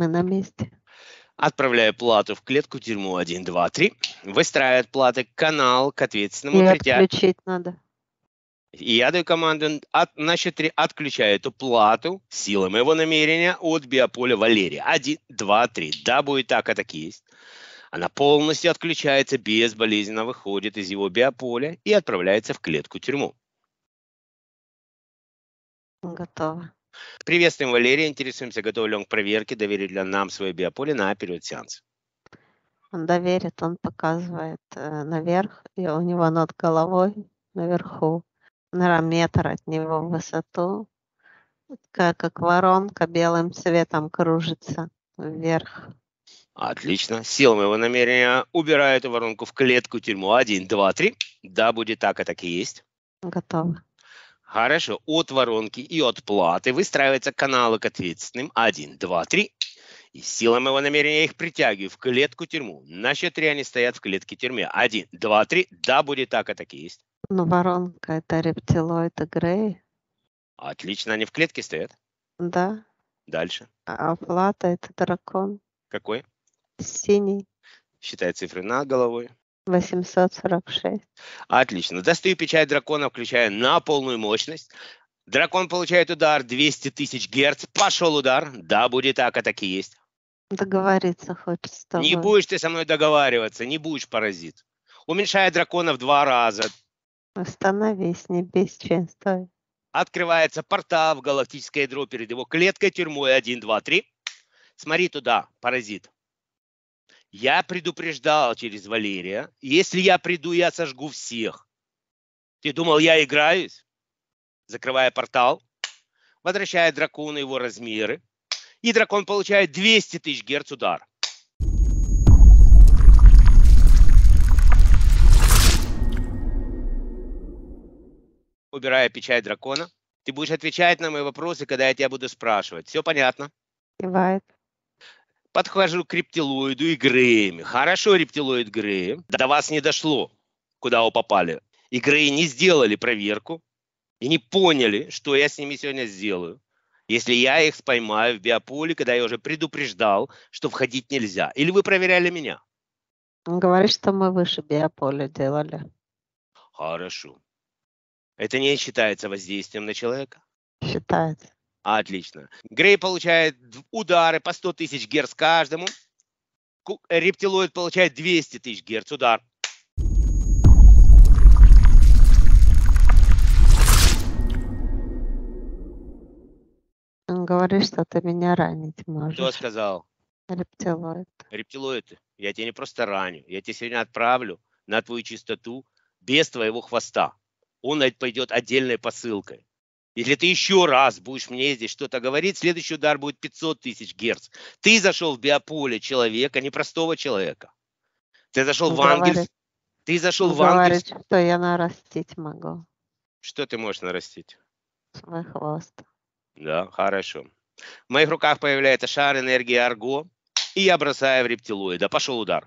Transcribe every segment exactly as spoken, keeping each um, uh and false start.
Мы на месте. Отправляю плату в клетку тюрьму один, два, три. Выстраивает платы канал к ответственному. И притя- отключить надо. И я даю команду от, на счет три, отключаю эту плату силой моего намерения от биополя Валерия. Один, два, три. Да, будет так, а так и есть. Она полностью отключается, безболезненно выходит из его биополя и отправляется в клетку тюрьму. Готово. Приветствуем, Валерия. Интересуемся, готов ли он к проверке, доверит ли нам свое биополе на период сеанса. Он доверит, он показывает э, наверх, и у него над головой, наверху, наверное, метр от него в высоту, как, как воронка белым цветом кружится вверх. Отлично. Сила моего намерения убираю эту воронку в клетку тюрьму. Один, два, три. Да, будет так, а так и есть. Готово. Хорошо. От воронки и от платы выстраиваются каналы к ответственным. Один, два, три. И сила моего намерения я их притягиваю в клетку тюрьму. На счет три они стоят в клетке тюрьме. Один, два, три. Да, будет так, а так и есть. Ну, воронка — это рептилоид и Грей. Отлично. Они в клетке стоят. Да. Дальше. А плата — это дракон. Какой? Синий. Считай цифры над головой. восемьсот сорок шесть. Отлично. Достаю печать дракона, включая на полную мощность. Дракон получает удар двести тысяч герц. Пошел удар. Да, будет так, а так и есть. Договориться хочет с тобой. Не будешь ты со мной договариваться, не будешь, паразит. Уменьшая дракона в два раза. Остановись, не бесчинствуй. Открывается портал в галактическое ядро перед его клеткой тюрьмой. Один, два, три. Смотри туда, паразит. Я предупреждал через Валерия. Если я приду, я сожгу всех. Ты думал, я играюсь? Закрывая портал, возвращая дракону его размеры. И дракон получает двести тысяч герц удар. Убирая печать дракона, ты будешь отвечать на мои вопросы, когда я тебя буду спрашивать. Все понятно? Кивает. Подхожу к рептилоиду и Греями. Хорошо, рептилоид Греи. До вас не дошло, куда вы попали. И Греи не сделали проверку и не поняли, что я с ними сегодня сделаю. Если я их споймаю в биополе, когда я уже предупреждал, что входить нельзя. Или вы проверяли меня? Он говорит, что мы выше биополя делали. Хорошо. Это не считается воздействием на человека? Считается. Отлично. Грей получает удары по сто тысяч герц каждому. Рептилоид получает двести тысяч герц удар. Он говорит, что ты меня ранить можешь. Кто сказал? Рептилоид. Рептилоид, я тебя не просто раню. Я тебя сегодня отправлю на твою чистоту без твоего хвоста. Он пойдет отдельной посылкой. Если ты еще раз будешь мне здесь что-то говорить, следующий удар будет пятьсот тысяч герц. Ты зашел в биополе человека, не простого человека. Ты зашел Он в ангельс... говорит, Ты зашел он в ангельс... говорит, что я нарастить могу Что ты можешь нарастить? свой хвост. Да, хорошо. В моих руках появляется шар энергии Арго, и я бросаю в рептилоида. Пошел удар.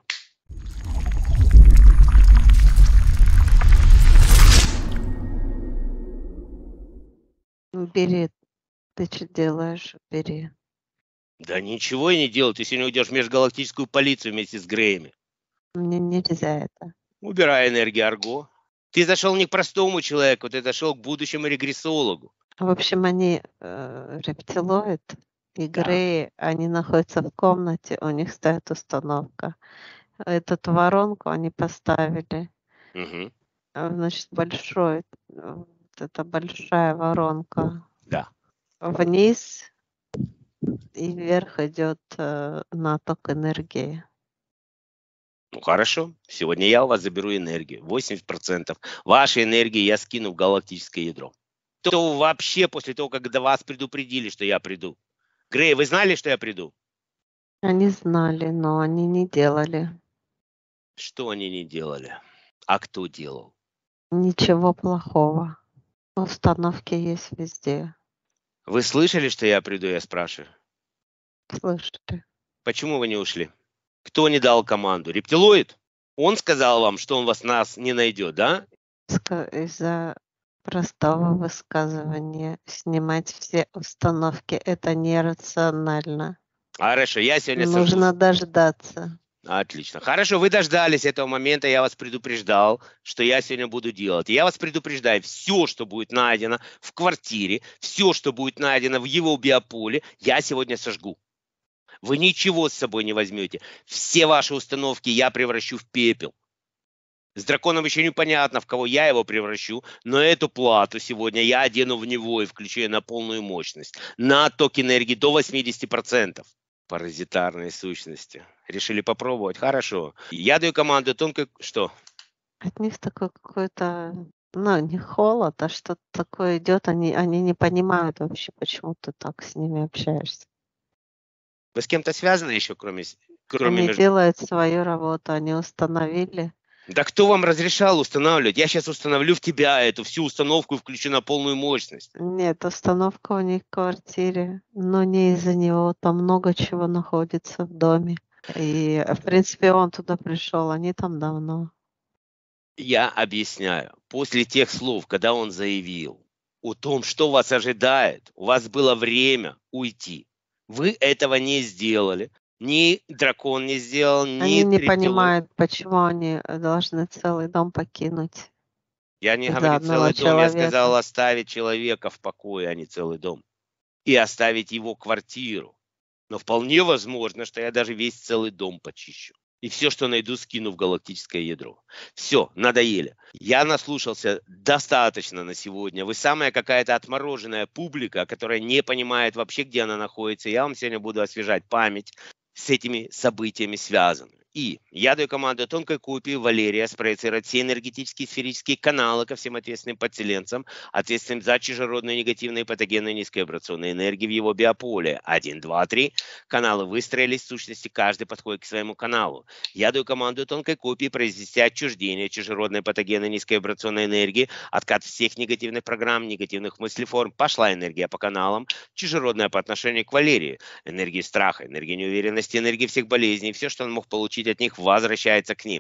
Бери. Ты что делаешь? Бери. Да ничего я не делаю. Ты сегодня уйдешь в межгалактическую полицию вместе с Греями. Мне нельзя это. Убирай энергию Арго. Ты зашел не к простому человеку, ты зашел к будущему регрессологу. В общем, они э, рептилоид и Да. Греи, они находятся в комнате, у них стоит установка. Эту воронку они поставили. Угу. А, Значит, большой, э, вот это большая воронка. Да. Вниз и вверх идет э, наток энергии. Ну хорошо. Сегодня я у вас заберу энергию. восемьдесят процентов вашей энергии я скину в галактическое ядро. То вообще после того, как до вас предупредили, что я приду. Грей, вы знали, что я приду? Они знали, но они не делали. Что они не делали? А кто делал? Ничего плохого. Установки есть везде. Вы слышали, что я приду, я спрашиваю? Слышали? Почему вы не ушли? Кто не дал команду? Рептилоид? Он сказал вам, что он вас нас не найдет, да? Ска- Из-за простого высказывания снимать все установки — это нерационально. Хорошо, я сегодня сожгу. Нужно дождаться. Отлично. Хорошо, вы дождались этого момента, я вас предупреждал, что я сегодня буду делать. Я вас предупреждаю, все, что будет найдено в квартире, все, что будет найдено в его биополе, я сегодня сожгу. Вы ничего с собой не возьмете. Все ваши установки я превращу в пепел. С драконом еще непонятно, в кого я его превращу, но эту плату сегодня я одену в него и включу ее на полную мощность, на отток энергии до восьмидесяти процентов. Паразитарные сущности. Решили попробовать? Хорошо. Я даю команду тонкой... Что? От них такой какой-то, ну, не холод, а что-то такое идет. Они, они не понимают вообще, почему ты так с ними общаешься. Вы с кем-то связаны еще, кроме... кроме Они между... делают свою работу, они установили. Да кто вам разрешал устанавливать? Я сейчас установлю в тебя эту всю установку и включу на полную мощность. Нет, установка у них в квартире, но не из-за него. Там много чего находится в доме. И, в принципе, он туда пришел, они там давно. Я объясняю. После тех слов, когда он заявил о том, что вас ожидает, у вас было время уйти. Вы этого не сделали. Ни дракон не сделал, ни Они не рептилоид. понимают, почему они должны целый дом покинуть. Я не из-за говорю одного целый дом, я сказал человека. оставить человека в покое, а не целый дом. И оставить его квартиру. Но вполне возможно, что я даже весь целый дом почищу. И все, что найду, скину в галактическое ядро. Все, надоели. Я наслушался достаточно на сегодня. Вы самая какая-то отмороженная публика, которая не понимает вообще, где она находится. Я вам сегодня буду освежать память с этими событиями связанными. И я даю команду тонкой копии Валерия спроецировать все энергетические сферические каналы ко всем ответственным подселенцам, ответственным за чужеродные негативные патогенные низковибрационные энергии в его биополе. Один, два, три. Каналы выстроились, в сущности, каждый подходит к своему каналу. Я даю команду тонкой копии произвести отчуждение чужеродной патогенной низковибрационной энергии, откат всех негативных программ, негативных мыслеформ. Пошла энергия по каналам, чужеродная по отношению к Валерию. Энергии страха, энергии неуверенности, энергии всех болезней. Все, что он мог получить от них, возвращается к ним.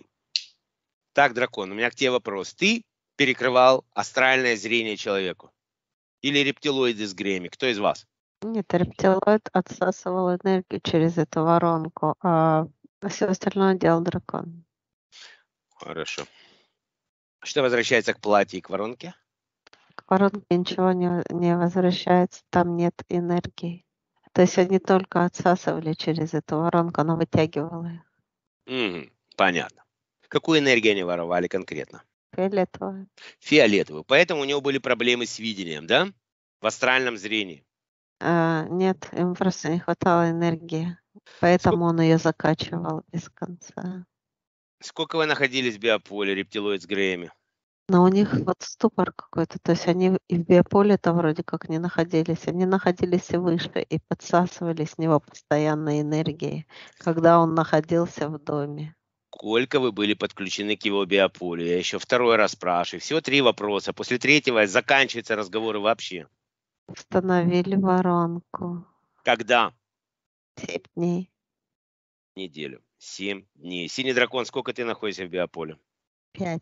Так, дракон, у меня к тебе вопрос. Ты перекрывал астральное зрение человеку? Или рептилоиды с Грэмми? Кто из вас? Нет, рептилоид отсасывал энергию через эту воронку, а все остальное делал дракон. Хорошо. Что возвращается к платье и к воронке? К воронке ничего не, не возвращается, там нет энергии. То есть они только отсасывали через эту воронку, она вытягивала их. Угу, понятно. Какую энергию они воровали конкретно? Фиолетовая. Фиолетовую. Поэтому у него были проблемы с видением, да? В астральном зрении. А, нет, им просто не хватало энергии, поэтому Сколько, он ее закачивал без конца. сколько вы находились в биополе, рептилоид с Грэмми? Но у них вот ступор какой-то, то есть они и в биополе-то вроде как не находились, они находились и выше, и подсасывали с него постоянной энергией, когда он находился в доме. Сколько вы были подключены к его биополю? Я еще второй раз спрашиваю. Всего три вопроса. После третьего заканчиваются разговоры вообще. Установили воронку. Когда? Семь дней. Неделю. Семь дней. Синий дракон, сколько ты находишься в биополе? Пять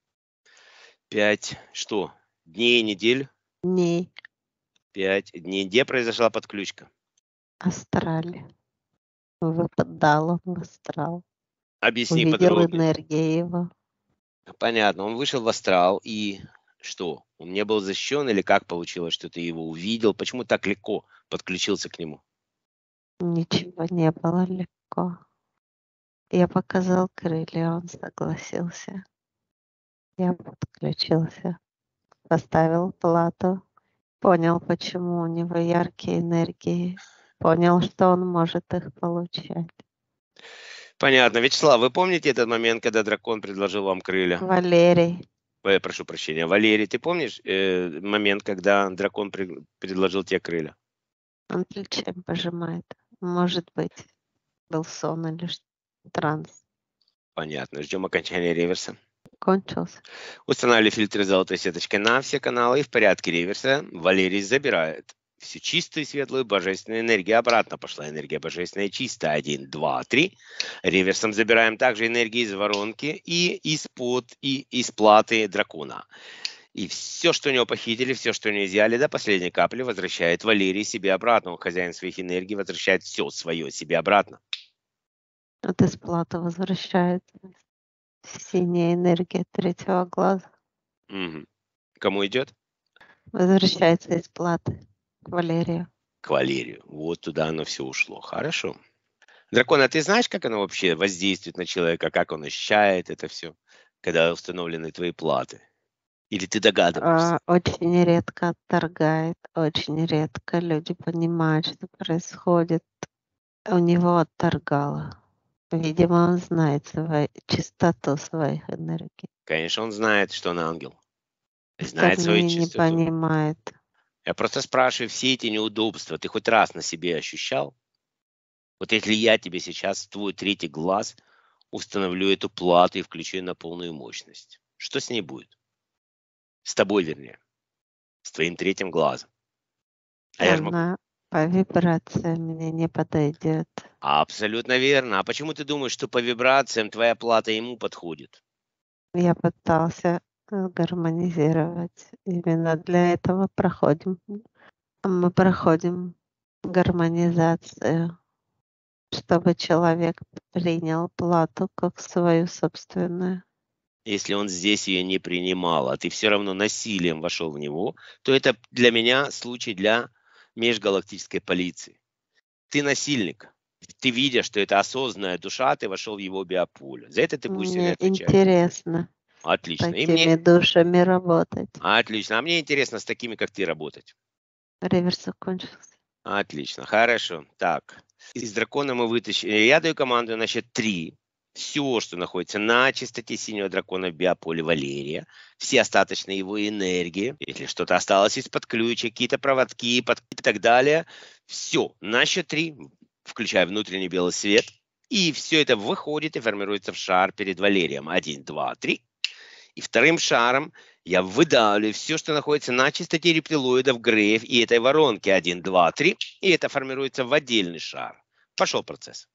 Пять. Что? Дней, недель? дней. Пять дней. Где произошла подключка? Астрале. Выпадал он в астрал. Объясни Увидел подробнее. энергию его. Понятно. Он вышел в астрал и что? Он не был защищен или как получилось, что ты его увидел? Почему так легко подключился к нему? Ничего не было легко. Я показал крылья, он согласился. Я подключился, поставил плату, понял, почему у него яркие энергии, понял, что он может их получать. Понятно. Вячеслав, вы помните этот момент, когда дракон предложил вам крылья? Валерий, Э, прошу прощения. Валерий, ты помнишь э, момент, когда дракон при- предложил тебе крылья? он плечами пожимает. Может быть, был сон или ш- транс. Понятно. Ждем окончания реверса. Кончился. Устанавливали фильтры золотой сеточкой на все каналы и в порядке реверса Валерий забирает всю чистую, светлую, божественную энергию. Обратно пошла энергия божественная чистая. Один, два, три. Реверсом забираем также энергию из воронки и из-под, и из платы дракона. И все, что у него похитили, все, что у него изъяли, до последней капли возвращает Валерий себе обратно. Он хозяин своих энергий, возвращает все свое себе обратно. От из платы возвращается синяя энергия третьего глаза. Мгм. Кому идет? Возвращается из платы к Валерию. К Валерию. Вот туда оно все ушло. Хорошо. Дракон, а ты знаешь, как оно вообще воздействует на человека, как он ощущает это все, когда установлены твои платы? Или ты догадываешься? А, очень редко отторгает, очень редко люди понимают, что происходит. У него отторгало. Видимо, он знает свою чистоту своих энергий. Конечно, он знает, что он ангел. Знает свою Остальные не чистоту. понимают. Я просто спрашиваю, все эти неудобства ты хоть раз на себе ощущал? Вот если я тебе сейчас в твой третий глаз установлю эту плату и включу ее на полную мощность, что с ней будет? С тобой, вернее. С твоим третьим глазом. А я же могу... Она по вибрациям мне не подойдет. Абсолютно верно. А почему ты думаешь, что по вибрациям твоя плата ему подходит? Я пытался э, гармонизировать. Именно для этого проходим. Мы проходим гармонизацию, чтобы человек принял плату как свою собственную. Если он здесь ее не принимал, а ты все равно насилием вошел в него, то это для меня случай для межгалактической полиции. Ты насильник. Ты, видя, что это осознанная душа, ты вошел в его биополе. За это ты будешь сегодня Мне отвечать. интересно с Отлично. И такими мне... душами работать. Отлично. А мне интересно с такими, как ты, работать. Реверс закончился. Отлично. Хорошо. Так. Из дракона мы вытащили. Я даю команду на счет три. Все, что находится на чистоте синего дракона в биополе Валерия, все остаточные его энергии, если что-то осталось из-под ключа, какие-то проводки под... и так далее, все, на счет три, включая внутренний белый свет, и все это выходит и формируется в шар перед Валерием. Один, два, три. И вторым шаром я выдавливаю все, что находится на чистоте рептилоидов, греев и этой воронки. Один, два, три. И это формируется в отдельный шар. Пошел процесс.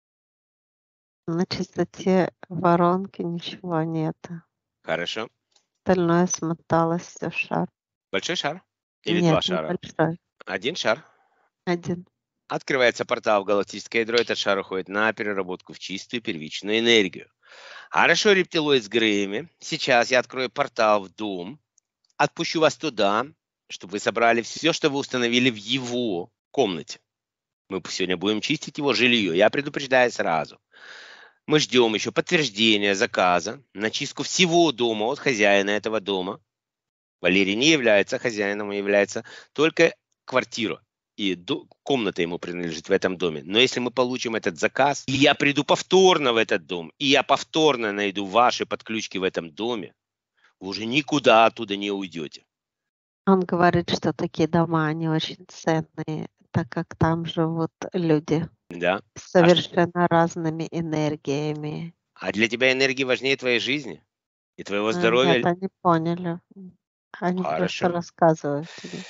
На чистоте воронки ничего нет. Хорошо. Остальное смоталось все в шар. Большой шар? Или Нет, два шара? небольшой. Один шар. Один. Открывается портал в галактическое ядро. Этот шар уходит на переработку в чистую первичную энергию. Хорошо, рептилоид с греями. Сейчас я открою портал в дом. Отпущу вас туда, чтобы вы собрали все, что вы установили в его комнате. Мы сегодня будем чистить его жилье. Я предупреждаю сразу. Мы ждем еще подтверждения заказа на чистку всего дома от хозяина этого дома. Валерий не является хозяином, он является только квартира. И до, комната ему принадлежит в этом доме. Но если мы получим этот заказ, и я приду повторно в этот дом, и я повторно найду ваши подключки в этом доме, вы уже никуда оттуда не уйдете. Он говорит, что такие дома, они очень ценные, так как там живут люди Да? с совершенно разными энергиями. А для тебя энергии важнее твоей жизни и твоего Э, здоровья? Нет, они поняли. Они просто Хорошо. рассказывают тебе.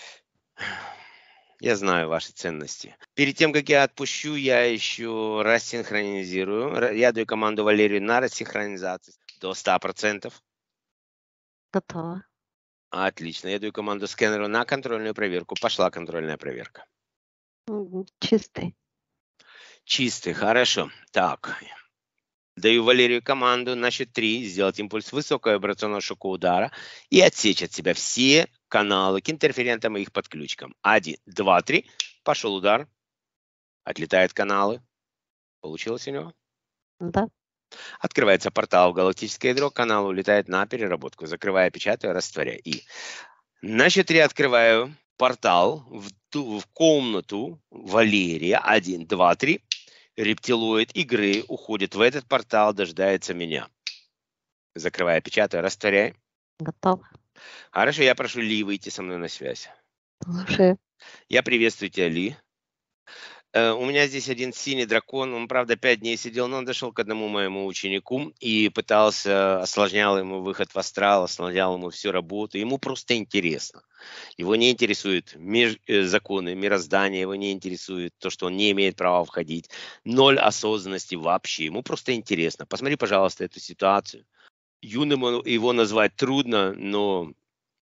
Я знаю ваши ценности. Перед тем, как я отпущу, я еще рассинхронизирую. Ра- Я даю команду Валерию на рассинхронизацию до ста процентов. Готово. Отлично. Я даю команду скэнеру на контрольную проверку. Пошла контрольная проверка. М, Чистый. Чистый, хорошо. Так. Даю Валерию команду на счет три сделать импульс высокого вибрационного шока удара и отсечь от себя все каналы к интерферентам и их подключкам. Один, два, три. Пошел удар. Отлетают каналы. Получилось у него? Да? Открывается портал в галактическое ядро, канал улетает на переработку. Закрываю, печатаю, растворяю. И на счет три открываю портал в, ту, в комнату Валерия. Один, два, три. Рептилоид игры уходит в этот портал, дожидается меня. Закрываю, печатаю, растворяю. Готово. Хорошо, я прошу Ли выйти со мной на связь. Слушаю. Я приветствую тебя, Ли. Э, У меня здесь один синий дракон, он, правда, пять дней сидел, но он дошел к одному моему ученику и пытался, осложнял ему выход в астрал, осложнял ему всю работу. Ему просто интересно. Его не интересуют меж- э, законы мироздания, его не интересует то, что он не имеет права входить. Ноль осознанности вообще. Ему просто интересно. Посмотри, пожалуйста, эту ситуацию. Юным он- его назвать трудно, но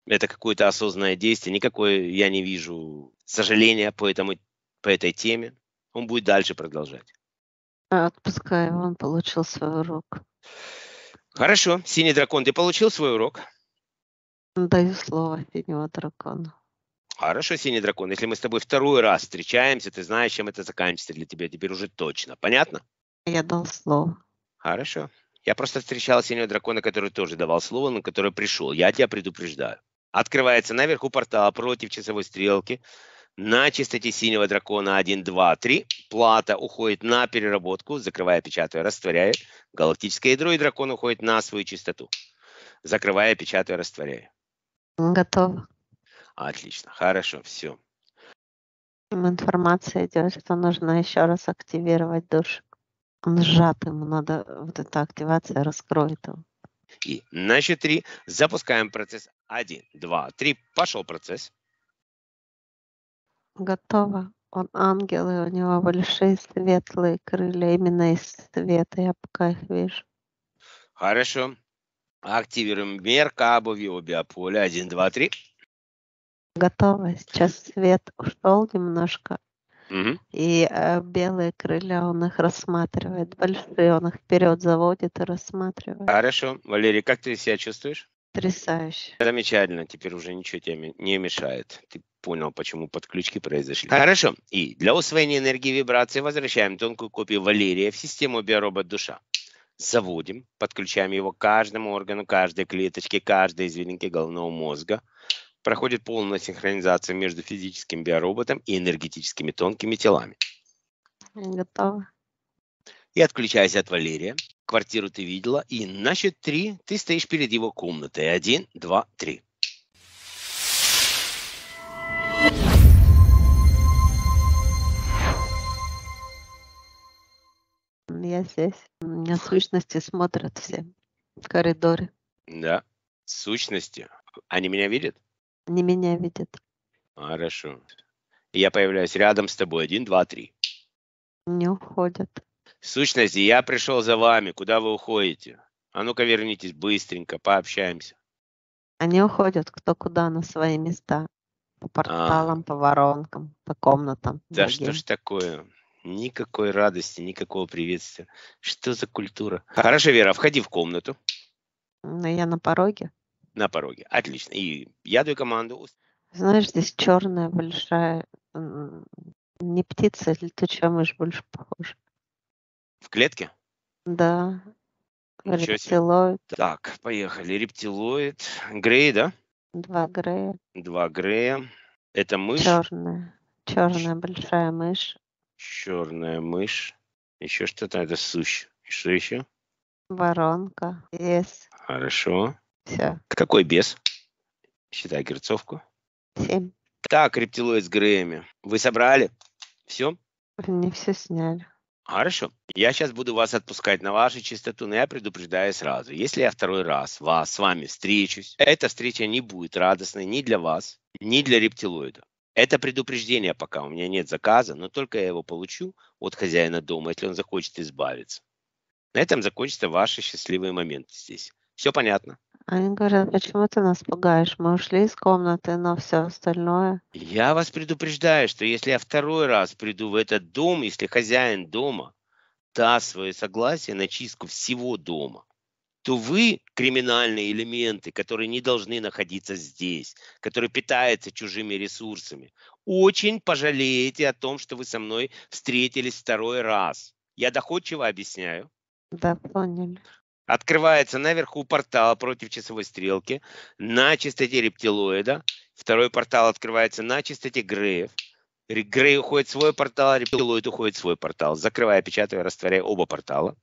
Это какое-то осознанное действие. Никакой я не вижу сожаления по, этому, по этой теме. Он будет дальше продолжать. Отпускай его, он получил свой урок. Хорошо. Синий дракон, ты получил свой урок? Даю слово синего дракона. Хорошо, синий дракон. Если мы с тобой второй раз встречаемся, ты знаешь, чем это заканчивается для тебя теперь уже точно. Понятно? Я дал слово. Хорошо. Я просто встречал синего дракона, который тоже давал слово, но который пришел. Я тебя предупреждаю. Открывается наверху портал против часовой стрелки. На частоте синего дракона один, два, три. Плата уходит на переработку, закрывая, печатая, растворяя. Галактическое ядро и дракон уходит на свою частоту. Закрывая, печатая, растворяя. Готово. Отлично. Хорошо. Все. Информация идет, что нужно еще раз активировать душик. Он сжат, ему надо, вот эта активация раскроет его. И на счет три запускаем процесс. Один, два, три. Пошел процесс. Готово. Он ангел, и у него большие светлые крылья, именно из света, я пока их вижу. Хорошо. Активируем меркабовью биополя. Один, два, три. Готово. Сейчас свет ушел немножко. Угу. И э, белые крылья, он их рассматривает. Большие, он их вперед заводит и рассматривает. Хорошо. Валерий, как ты себя чувствуешь? Потрясающе. Замечательно. Теперь уже ничего тебе не мешает. Ты понял, почему подключки произошли. Хорошо. И для усвоения энергии вибрации возвращаем тонкую копию Валерия в систему биоробот душа. Заводим, подключаем его к каждому органу, каждой клеточке, каждой извилинке головного мозга. Проходит полная синхронизация между физическим биороботом и энергетическими тонкими телами. Готово. И отключайся от Валерия. Квартиру ты видела. И на счет три ты стоишь перед его комнатой. Один, два, три. Я здесь. У меня сущности смотрят все в коридоре. Да. Сущности. Они меня видят? Они меня видят. Хорошо. Я появляюсь рядом с тобой. Один, два, три. Не уходят. Сущности, я пришел за вами. Куда вы уходите? А ну-ка вернитесь быстренько, пообщаемся. Они уходят кто куда на свои места. По порталам, по воронкам, по комнатам. Да другим. что ж такое? Никакой радости, никакого приветствия. Что за культура? Хорошо, Вера, входи в комнату. Но я на пороге. На пороге. Отлично. И я даю команду. Знаешь, здесь черная большая, м, не птица, летучая мышь больше похожа. В клетке? Да. Ничего себе. Рептилоид, Так, поехали. Рептилоид. Грей, да? два Грея, Два Грея. Это мышь. черная, черная большая мышь, Черная мышь. Еще что-то. Это сущ. И что еще? воронка, вес, Хорошо. все, Какой бес? Считай герцовку. семь. Так, рептилоид с Греями. Вы собрали? Все? Не все сняли. Хорошо. Я сейчас буду вас отпускать на вашу чистоту, но я предупреждаю сразу. Если я второй раз вас, с вами встречусь, эта встреча не будет радостной ни для вас, ни для рептилоида. Это предупреждение пока. У меня нет заказа, но только я его получу от хозяина дома, если он захочет избавиться. На этом закончатся ваши счастливые моменты здесь. Все понятно? Они говорят, почему ты нас пугаешь? Мы ушли из комнаты, но все остальное. Я вас предупреждаю, что если я второй раз приду в этот дом, если хозяин дома даст свое согласие на чистку всего дома, то вы, криминальные элементы, которые не должны находиться здесь, которые питаются чужими ресурсами, очень пожалеете о том, что вы со мной встретились второй раз. Я доходчиво объясняю. Да, поняли. Открывается наверху портал против часовой стрелки на частоте рептилоида. Второй портал открывается на частоте Греев. Грей уходит в свой портал, рептилоид уходит в свой портал. Закрывая, печатая, растворяя оба портала.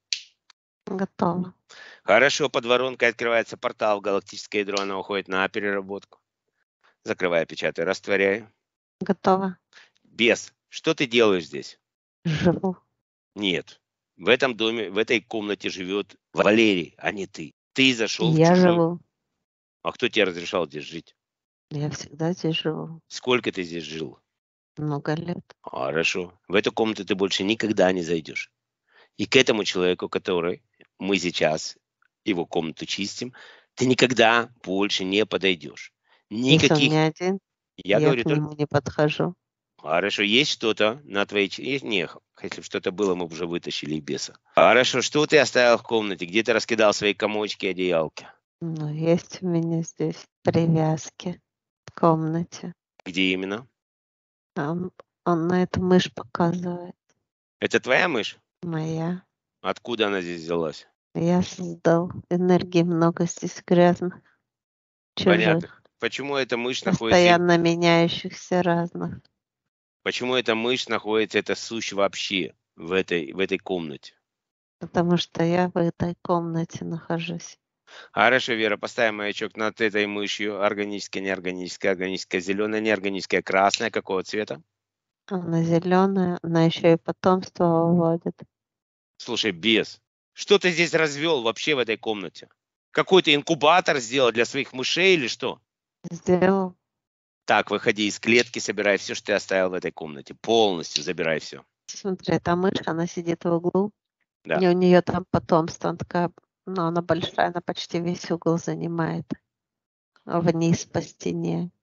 Готово. Хорошо, под воронкой открывается портал в галактическое ядро, она уходит на переработку. Закрывая, печатая, растворяя. Готово. Бес, что ты делаешь здесь? Живу. Нет. В этом доме, в этой комнате живет Валерий, а не ты. Ты зашел в Я чужой... живу. А кто тебе разрешал здесь жить? Я всегда здесь живу. Сколько ты здесь жил? Много лет. Хорошо. В эту комнату ты больше никогда не зайдешь. И к этому человеку, который мы сейчас его комнату чистим, ты никогда больше не подойдешь. Если он не Никаких, один, я я говорю к только, нему не подхожу. хорошо, есть что-то на твоей... ч- есть- Не, х- если бы что-то было, мы бы уже вытащили и беса. Хорошо, что ты оставил в комнате? Где ты раскидал свои комочки, одеялки? Ну, есть у меня здесь привязки в комнате. Где именно? Там он на эту мышь показывает. Это твоя мышь? Моя. Откуда она здесь взялась? Я создал. Энергии много здесь грязных, Понятно. чужих, Почему эта мышь находится... и- постоянно меняющихся разных. Почему эта мышь находится, эта сущь вообще в этой, в этой комнате? Потому что я в этой комнате нахожусь. Хорошо, Вера, поставим маячок над этой мышью. Органическая, неорганическая, органическая, зеленая, неорганическая, красная. Какого цвета? Она зеленая, она еще и потомство выводит. Слушай, бес, что ты здесь развел вообще в этой комнате? Какой-то инкубатор сделал для своих мышей или что? Сделал. Так, выходи из клетки, собирай все, что ты оставил в этой комнате. Полностью забирай все. Смотри, эта мышь, она сидит в углу. Да. И у нее там потомство. Она такая, ну, она большая, она почти весь угол занимает. Вниз по стене.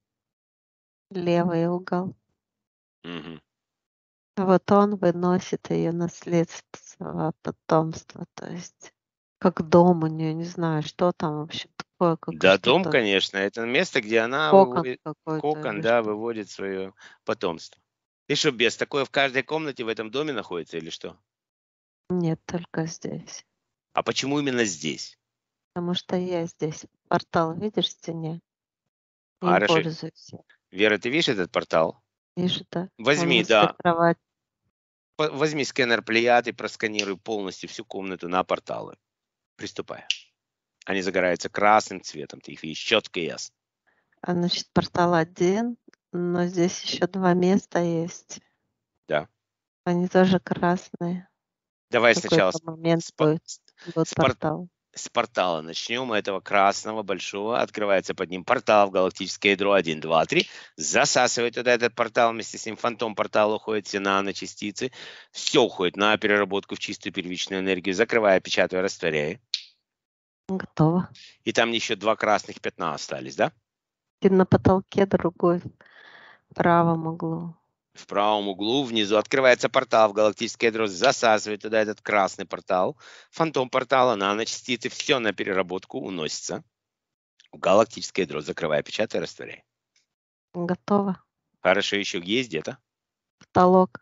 Левый угол. Мгм. Вот он выносит ее наследство, потомство. То есть как дом у нее, не знаю, что там вообще такое, как Да, дом, что-то, конечно, это место, где она кокон выводит, какой-то кокон, или да, что. выводит свое потомство. И что, бес, такое в каждой комнате в этом доме находится или что? Нет, только здесь. А почему именно здесь? Потому что я здесь. Портал, видишь, в стене? Им Хорошо. пользуюсь я. Вера, ты видишь этот портал? Вижу, да? Он Возьми, возле да, кровати. по- возьми сканер Плеяд и просканируй полностью всю комнату на порталы. Приступай. Они загораются красным цветом, ты их видишь четко и ясно. А, значит, портал один, но здесь еще два места есть. Да. Они тоже красные. Давай В сначала какой-то с, момент с по- будет, с- будет с пор- портал. с портала начнем, этого красного большого. Открывается под ним портал в галактическое ядро один, два, три. Засасывает туда этот портал, вместе с ним фантом портала уходит, все наночастицы. Все уходит на переработку в чистую первичную энергию. Закрывая, печатая, растворяя. Готово. И там еще два красных пятна остались, да? И на потолке другой в правом углу. В правом углу внизу открывается портал в галактическое ядро, засасывает туда этот красный портал, фантом портала, наночастицы, все на переработку уносится в галактическое ядро, закрывая, печатая, растворяя. Готово. Хорошо, еще есть где-то. Потолок.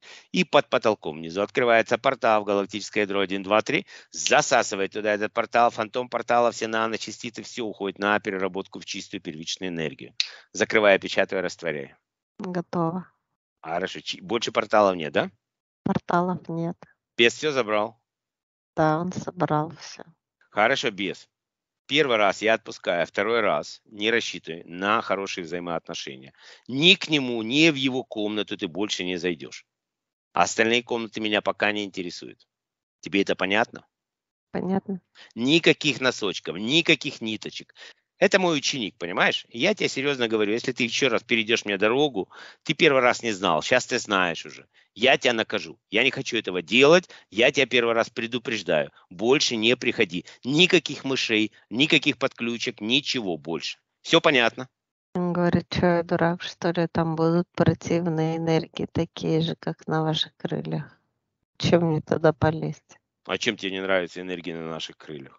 И под потолком внизу открывается портал в галактическое ядро один, два, три, засасывает туда этот портал, фантом портала, все наночастицы, все уходит на переработку в чистую первичную энергию, закрывая, печатая, растворяя. Готово. Хорошо, чи- больше порталов нет, да? Порталов нет. Без все забрал. Да, он собрал все. Хорошо, без. Первый раз я отпускаю, второй раз не рассчитывай на хорошие взаимоотношения. Ни к нему, ни в его комнату ты больше не зайдешь. А остальные комнаты меня пока не интересуют. Тебе это понятно? Понятно? Никаких носочков, никаких ниточек. Это мой ученик, понимаешь? И я тебе серьезно говорю, если ты еще раз перейдешь мне дорогу, ты первый раз не знал, сейчас ты знаешь уже. Я тебя накажу. Я не хочу этого делать, я тебя первый раз предупреждаю. Больше не приходи. Никаких мышей, никаких подключек, ничего больше. Все понятно? Он говорит, что я дурак, что ли, там будут противные энергии, такие же, как на ваших крыльях. Чем мне туда полезть? А чем тебе не нравится энергия на наших крыльях?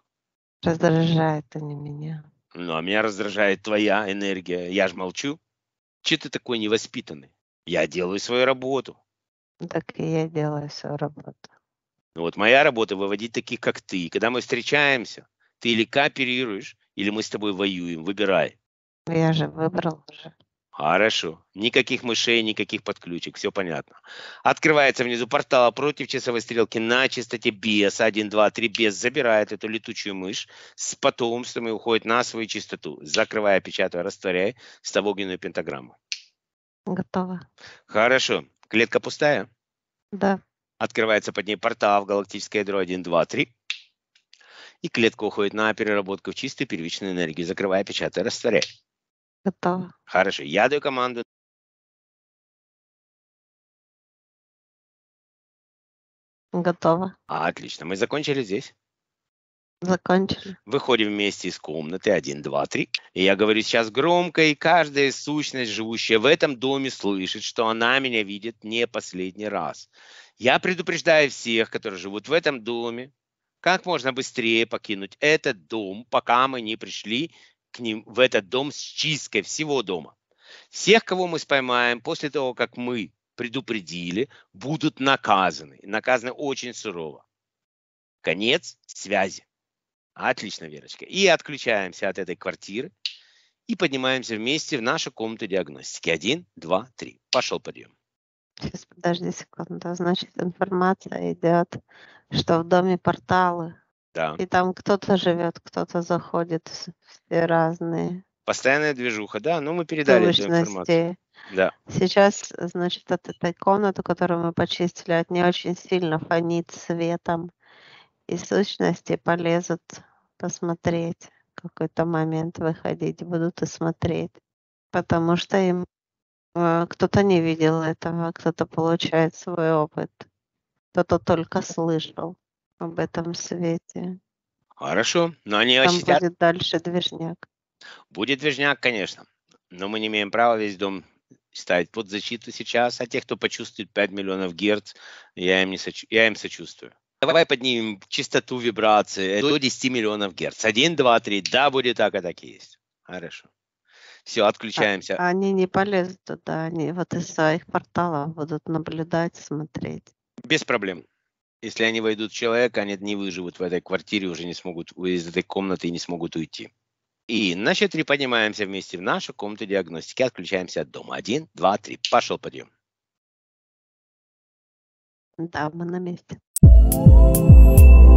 Раздражают они меня. Ну, а меня раздражает твоя энергия. Я же молчу. Че ты такой невоспитанный? Я делаю свою работу. Так и я делаю свою работу. Ну вот моя работа выводить таких, как ты. Когда мы встречаемся, ты или кооперируешь, или мы с тобой воюем. Выбирай. Я же выбрал уже. Хорошо. Никаких мышей, никаких подключек. Все понятно. Открывается внизу портал против часовой стрелки на частоте бес. один, два, три. Бес забирает эту летучую мышь с потомством и уходит на свою частоту. Закрывая, печатая, растворяя, ставь огненную пентаграмму. Готово. Хорошо. Клетка пустая. Да, Открывается под ней портал в галактическое ядро один, два, три. И клетка уходит на переработку в чистую первичную энергию, закрывая, печатая, растворяя. готово. Хорошо, я даю команду. Готово. Отлично, мы закончили здесь. Закончили. Выходим вместе из комнаты. Один, два, три. И я говорю сейчас громко, и каждая сущность, живущая в этом доме, слышит, что она меня видит не последний раз. Я предупреждаю всех, которые живут в этом доме, как можно быстрее покинуть этот дом, пока мы не пришли к ним в этот дом с чисткой всего дома. Всех, кого мы споймаем после того, как мы предупредили, будут наказаны. И наказаны очень сурово. Конец связи. Отлично, Верочка. И отключаемся от этой квартиры и поднимаемся вместе в нашу комнату диагностики. Один, два, три. Пошел подъем. Сейчас, подожди секунду. Значит, информация идет, что в доме порталы. Да. И там кто-то живет, кто-то заходит, все разные. Постоянная движуха, да, но мы передали эту информацию. Сущности. Да. Сейчас, значит, от этой комнаты, которую мы почистили, от нее очень сильно фонит светом. И сущности полезут посмотреть. В какой-то момент выходить будут и смотреть. Потому что им э, кто-то не видел этого, кто-то получает свой опыт. Кто-то только слышал об этом свете. Хорошо, но они Там очистят. будет дальше движняк. Будет движняк, конечно. Но мы не имеем права весь дом ставить под защиту сейчас. А тех, кто почувствует пять миллионов герц, я им, не сочу... я им сочувствую. Давай поднимем частоту вибрации до десяти миллионов герц. Один, два, три. Да, будет так, а так и есть. Хорошо. Все, отключаемся. А, они не полезут туда, они вот из своих порталов будут наблюдать, смотреть. Без проблем. Если они войдут в человека, они не выживут в этой квартире, уже не смогут из этой комнаты и не смогут уйти. И на счет три поднимаемся вместе в нашу комнату диагностики, отключаемся от дома. Один, два, три. Пошел подъем. Да, мы на месте.